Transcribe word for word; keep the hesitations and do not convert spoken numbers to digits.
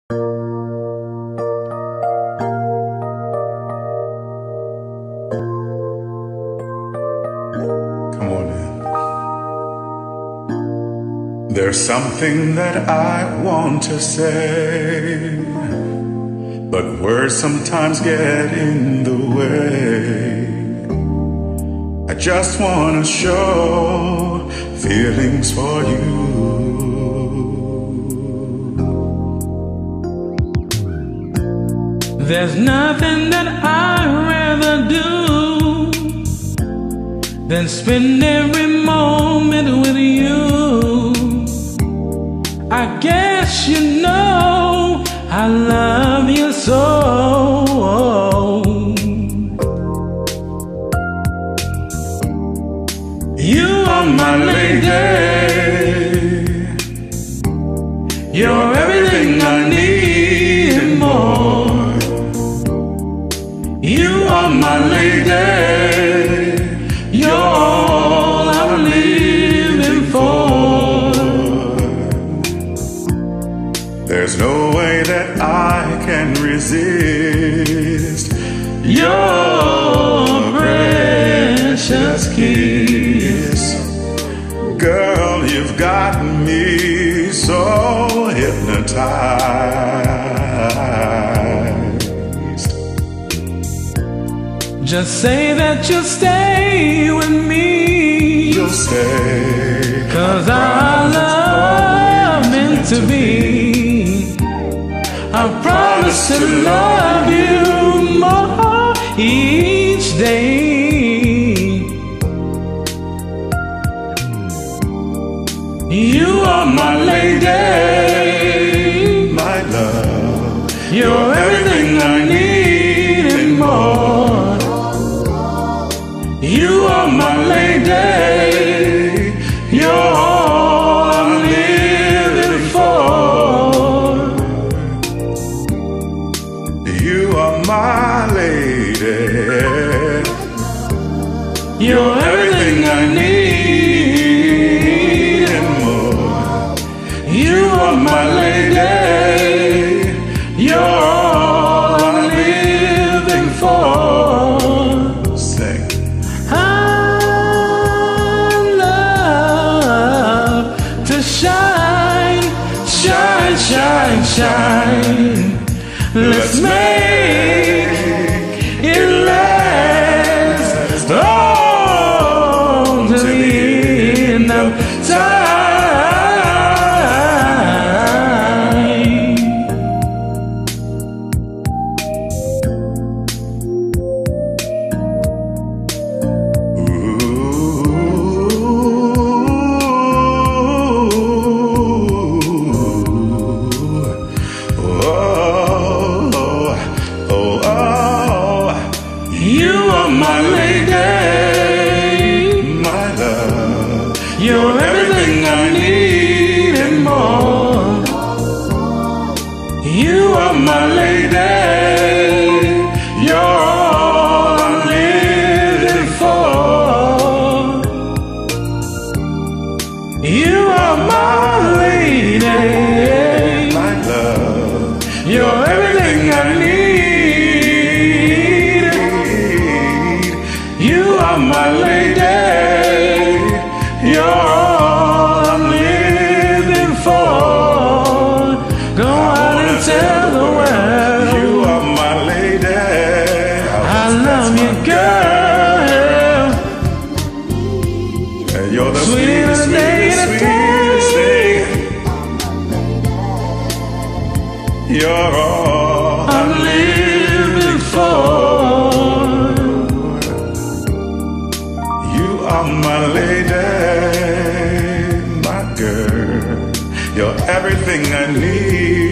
Come on in. There's something that I want to say, but words sometimes get in the way. I just want to show feelings for you. There's nothing that I'd rather do than spend every moment with you. I guess you know I love you so. You are my lady. You're everything I need and more. You are my lady. You're all I'm living for. There's no way that I can resist your precious kiss. Girl, you've got me so hypnotized. Just say that you'll stay with me. You'll stay, 'cause our love meant to be. I promise to love you more each day. You are my lady, my love. you're everything I need and more. You are my lady, you're all I'm living for. You are my lady, you're everything I need and more. You are my lady, you're all I'm living for. Sing. I love to shine, shine, shine, shine. Let's make it last all to the end of time. You are my lady, My love. you're everything I need and more. You are my lady, you're all I'm living for. You are my lady, My love. you're everything I need. You are my lady, you're all I'm living for. Go out and tell the world You are my lady. I love you, girl. And you're the Sweetest sweetest, day in sweetest, a sweetest thing. You're all I'm living for. You are my lady, my girl. You're everything I need.